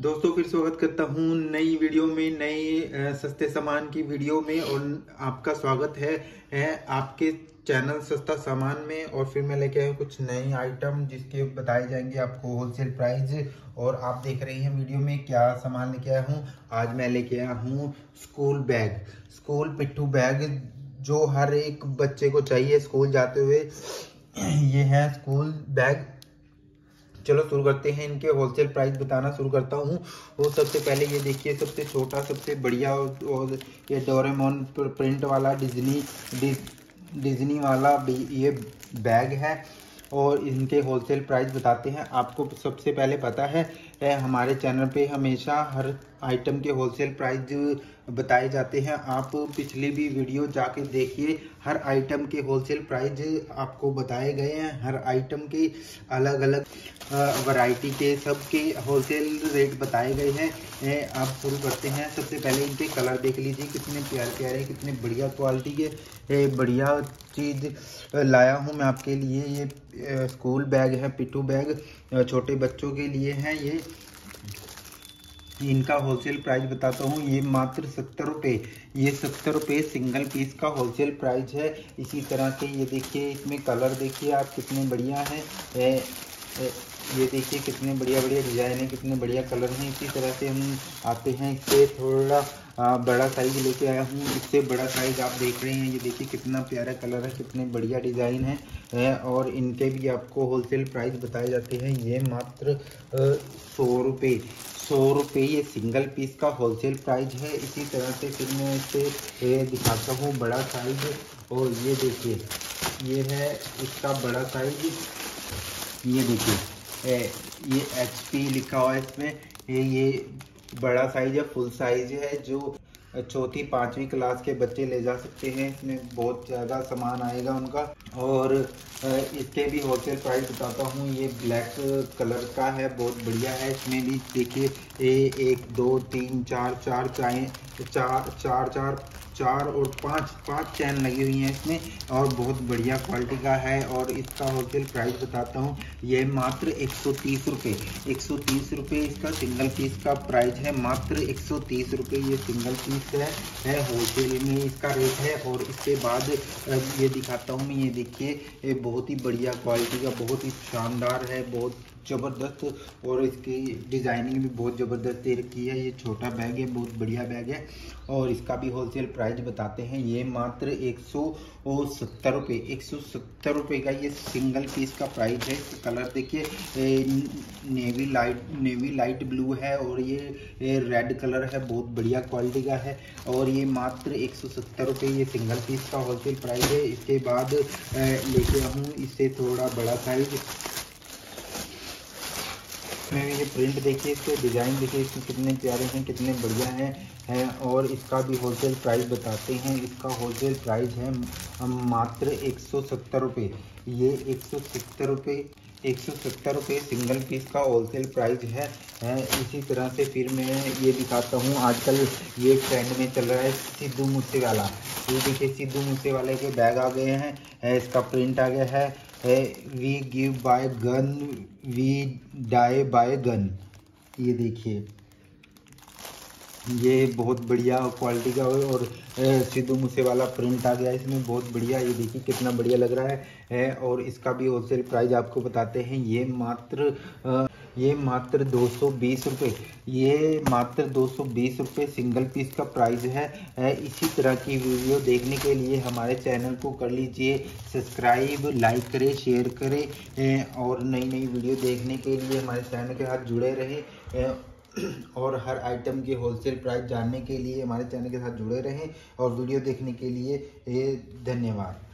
दोस्तों फिर स्वागत करता हूँ नई वीडियो में, नए सस्ते सामान की वीडियो में। और आपका स्वागत है आपके चैनल सस्ता सामान में। और फिर मैं लेके आया कुछ नए आइटम जिसके बताए जाएंगे आपको होलसेल प्राइस। और आप देख रहे हैं वीडियो में क्या सामान लेके आया हूँ। आज मैं लेके आया हूँ स्कूल बैग, स्कूल पिट्ठू बैग जो हर एक बच्चे को चाहिए स्कूल जाते हुए। ये है स्कूल बैग। चलो शुरू करते हैं, इनके होलसेल प्राइस बताना शुरू करता हूँ। वो सबसे पहले ये देखिए, सबसे छोटा सबसे बढ़िया और ये डोरेमोन प्रिंट वाला डिज्नी वाला ये बैग है। और इनके होलसेल प्राइस बताते हैं आपको। सबसे पहले पता है हमारे चैनल पे हमेशा हर आइटम के होलसेल प्राइस बताए जाते हैं। आप पिछली भी वीडियो जाके देखिए, हर आइटम के होलसेल प्राइस आपको बताए गए हैं। हर आइटम के अलग अलग वैरायटी के सबके होलसेल रेट बताए गए हैं। आप शुरू करते हैं। सबसे पहले इनके कलर देख लीजिए, कितने प्यारे प्यारे, कितने बढ़िया क्वालिटी के बढ़िया चीज़ लाया हूं मैं आपके लिए। ये स्कूल बैग है, पिट्ठू बैग, छोटे बच्चों के लिए है ये। इनका होलसेल प्राइस बताता हूँ, ये मात्र 70 रुपये। ये 70 रुपये सिंगल पीस का होलसेल प्राइस है। इसी तरह से ये देखिए, इसमें कलर देखिए आप कितने बढ़िया हैं। ये देखिए कितने बढ़िया बढ़िया डिजाइन है, कितने बढ़िया कलर हैं। इसी तरह से हम आते हैं, इससे थोड़ा बड़ा साइज लेके आया हूँ। इससे बड़ा साइज आप देख रहे हैं, ये देखिए कितना प्यारा कलर है, कितने बढ़िया डिजाइन है। और इनके भी आपको होलसेल प्राइस बताए जाते हैं। ये मात्र 100 रुपये, 100 रुपये ये सिंगल पीस का होलसेल प्राइस है। इसी तरह से फिर मैं इसे दिखाता हूँ बड़ा साइज। और ये देखिए, ये है इसका बड़ा साइज। ये देखिए, ये HP लिखा हुआ है इसमें। ये बड़ा साइज है, फुल साइज है, जो चौथी पांचवी क्लास के बच्चे ले जा सकते हैं। इसमें बहुत ज़्यादा सामान आएगा उनका। और इसके भी होलसेल प्राइस बताता हूँ। ये ब्लैक कलर का है, बहुत बढ़िया है। इसमें भी देखिए 1 2 3 4 चार और पाँच चैन लगी हुई हैं इसमें, और बहुत बढ़िया क्वालिटी का है। और इसका होलसेल प्राइस बताता हूँ, ये मात्र 130 रुपये, 130 रुपये इसका सिंगल पीस का प्राइस है। मात्र 130 रुपये ये सिंगल पीस है होलसेल में इसका रेट है। और इसके बाद ये दिखाता हूँ मैं, ये देखिए, ये बहुत ही बढ़िया क्वालिटी का, बहुत ही शानदार है, बहुत ज़बरदस्त। और इसकी डिज़ाइनिंग भी बहुत ज़बरदस्त दे रखी है। ये छोटा बैग है, बहुत बढ़िया बैग है। और इसका भी होलसेल प्राइस बताते हैं। ये मात्र 170 रुपये, 170 रुपये का ये सिंगल पीस का प्राइस है। कलर देखिए, नेवी लाइट ब्लू है, और ये रेड कलर है, बहुत बढ़िया क्वालिटी का है। और ये मात्र 170 रुपये ये सिंगल पीस का होलसेल प्राइस है। इसके बाद लेके आऊँ इससे थोड़ा बड़ा साइज में। ये प्रिंट देखिए, इसके डिज़ाइन देखिए, इसके कितने प्यारे हैं, कितने बढ़िया हैं। और इसका भी होलसेल प्राइस बताते हैं। इसका होलसेल प्राइस है मात्र 170 रुपये। ये 170 रुपये, 170 रुपये सिंगल पीस का होलसेल प्राइस है। इसी तरह से फिर मैं ये दिखाता हूँ। आजकल ये ट्रेंड में चल रहा है सिद्धू मूसे वाला। ये देखिए, सिद्धू मूसे वाले के बैग आ गए हैं। इसका प्रिंट आ गया है, we give by gun, we die by gun. ये देखिए, ये बहुत बढ़िया क्वालिटी का और सिद्धू मूसे वाला प्रिंट आ गया इसमें, बहुत बढ़िया। ये देखिए कितना बढ़िया लग रहा है। और इसका भी होलसेल प्राइस आपको बताते हैं। ये मात्र 220 रुपये, ये मात्र 220 रुपये सिंगल पीस का प्राइस है। इसी तरह की वीडियो देखने के लिए हमारे चैनल को कर लीजिए सब्सक्राइब, लाइक करें, शेयर करें। और नई नई वीडियो देखने के लिए हमारे चैनल के साथ जुड़े रहें। और हर आइटम के होलसेल प्राइस जानने के लिए हमारे चैनल के साथ जुड़े रहें। और वीडियो देखने के लिए धन्यवाद।